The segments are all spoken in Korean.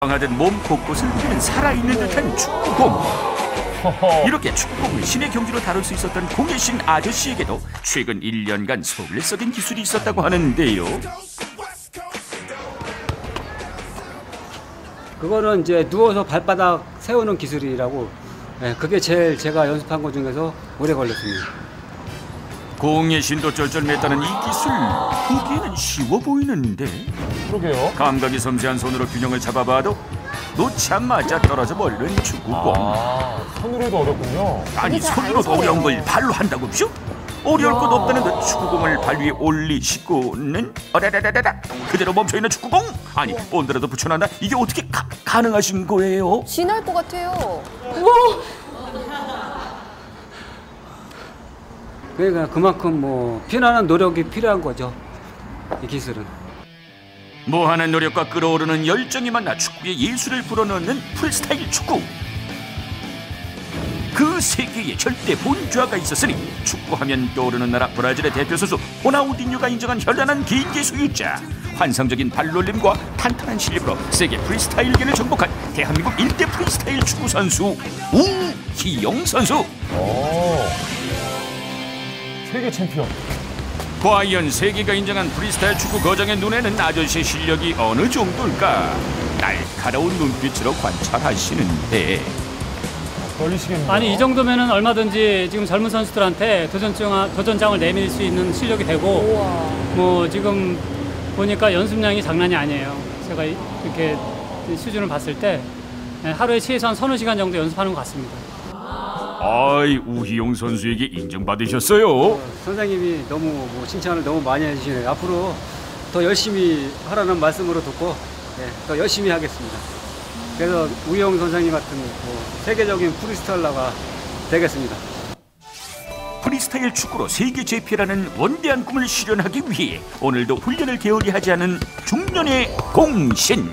하듯 몸 곳곳을 누비는 살아있는 듯한 축구공. 이렇게 축구공을 신의 경지로 다룰 수 있었던 공의 신 아저씨에게도 최근 1년간 속을 썩인 기술이 있었다고 하는데요. 그거는 이제 누워서 발바닥 세우는 기술이라고, 그게 제일 제가 연습한 것 중에서 오래 걸렸습니다. 공의 신도 쩔쩔맸다는 이 기술, 보기에는 쉬워 보이는데 그러게요. 감각이 섬세한 손으로 균형을 잡아봐도 놓자마자 떨어져 버리는 축구공. 손으로 해도 어렵군요. 아니, 손으로도 어려운 걸 발로 한다고요? 어려울 것 없다는 듯 축구공을 발 위에 올리시고는 어라라라라 그대로 멈춰있는 축구공? 아니, 본드라도 붙여놨나? 이게 어떻게 가능하신 거예요? 진할 것 같아요. 그러니까 그만큼 뭐 피나는 노력이 필요한 거죠, 이 기술은. 무한한 노력과 끓어오르는 열정이 만나 축구의 예술을 불어넣는 프리스타일 축구. 그 세계에 절대 본좌가 있었으니 축구하면 떠오르는 나라 브라질의 대표 선수 호나우디뉴가 인정한 현란한 개인기 소유자, 환상적인 발놀림과 탄탄한 실력으로 세계 프리스타일계를 정복한 대한민국 1대 프리스타일 축구 선수 우희용 선수. 세계 챔피언. 과연 세계가 인정한 프리스타일 축구 거장의 눈에는 아저씨의 실력이 어느 정도일까? 날카로운 눈빛으로 관찰하시는데 떨리시겠네요. 아니, 이 정도면은 얼마든지 지금 젊은 선수들한테 도전장을 내밀 수 있는 실력이 되고, 뭐 지금 보니까 연습량이 장난이 아니에요. 제가 이렇게 수준을 봤을 때 하루에 최소한 서너 시간 정도 연습하는 것 같습니다. 아이, 우희용 선수에게 인정받으셨어요. 선생님이 너무 칭찬을 너무 많이 해주시네요. 앞으로 더 열심히 하라는 말씀으로 듣고 더 열심히 하겠습니다. 그래서 우희용 선생님 같은 세계적인 프리스타일러가 되겠습니다. 프리스타일 축구로 세계 제패라는 원대한 꿈을 실현하기 위해 오늘도 훈련을 게을리 하지 않은 중년의 공신.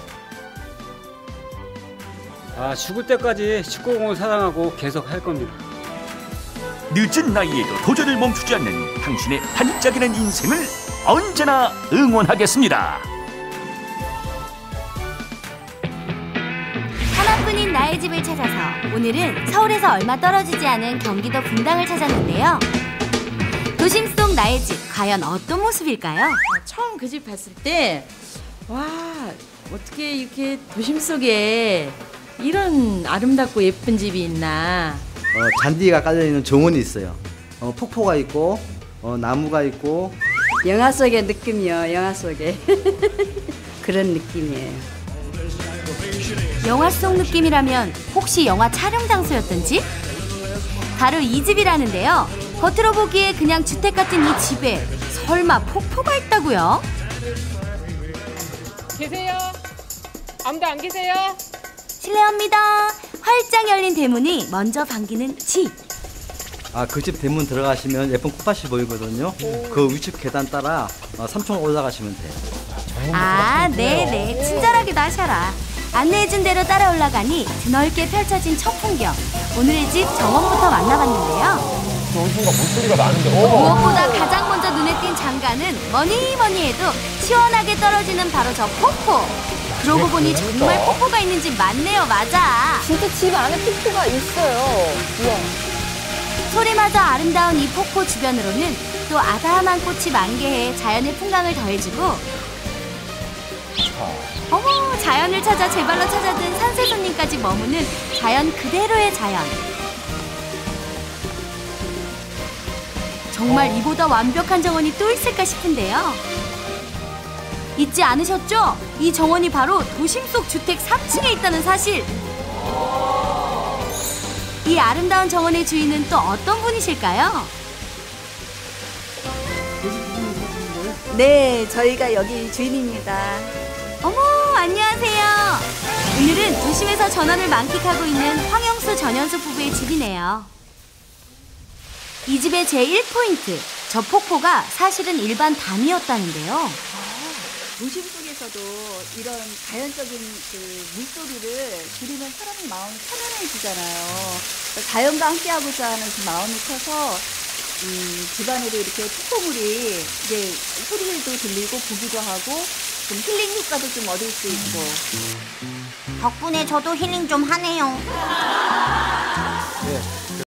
죽을 때까지 축구공을 사랑하고 계속 할 겁니다. 늦은 나이에도 도전을 멈추지 않는 당신의 반짝이는 인생을 언제나 응원하겠습니다. 하나뿐인 나의 집을 찾아서 오늘은 서울에서 얼마 떨어지지 않은 경기도 분당을 찾았는데요. 도심 속 나의 집, 과연 어떤 모습일까요? 처음 그 집 봤을 때, 와, 어떻게 이렇게 도심 속에 이런 아름답고 예쁜 집이 있나. 잔디가 깔려있는 정원이 있어요. 폭포가 있고 나무가 있고. 영화 속의 느낌이요. 영화 속에 그런 느낌이에요. 영화 속 느낌이라면 혹시 영화 촬영 장소였던지? 바로 이 집이라는데요. 겉으로 보기에 그냥 주택 같은 이 집에 설마 폭포가 있다고요? 계세요? 아무도 안 계세요? 실례합니다. 활짝 열린 대문이 먼저 반기는 집. 그 집 대문 들어가시면 예쁜 꽃밭이 보이거든요. 그 위쪽 계단 따라 3층 올라가시면 돼요. 네네. 친절하기도 하셔라. 안내해준 대로 따라 올라가니 드넓게 펼쳐진 첫 풍경. 오늘의 집 정원부터 만나봤는데요. 순간 물소리가 나는데. 무엇보다 가장 먼저 눈에 띈 장관은 뭐니 해도 시원하게 떨어지는 바로 저 폭포. 그러고 보니 정말 폭포가 있는 집 맞네요. 맞아. 진짜 집 안에 폭포가 있어요. 우와. 소리마저 아름다운 이 폭포 주변으로는 또 아담한 꽃이 만개해 자연의 풍광을 더해주고, 자연을 찾아 제 발로 찾아든 산세손님까지 머무는 자연 그대로의 자연. 정말 이보다 완벽한 정원이 또 있을까 싶은데요. 잊지 않으셨죠? 이 정원이 바로 도심 속 주택 3층에 있다는 사실. 이 아름다운 정원의 주인은 또 어떤 분이실까요? 네, 저희가 여기 주인입니다. 어머, 안녕하세요. 오늘은 도심에서 전원을 만끽하고 있는 황영수 전현수 부부의 집이네요. 이 집의 제1포인트, 저 폭포가 사실은 일반 담이었다는데요. 도심 속에서도 이런 자연적인 그 물소리를 들으면 사람의 마음이 편안해지잖아요. 자연과 함께하고자 하는 그 마음이 커서 집안에도 이렇게 폭포물이 이제 소리도 들리고 보기도 하고 좀 힐링 효과도 좀 얻을 수 있고. 덕분에 저도 힐링 좀 하네요.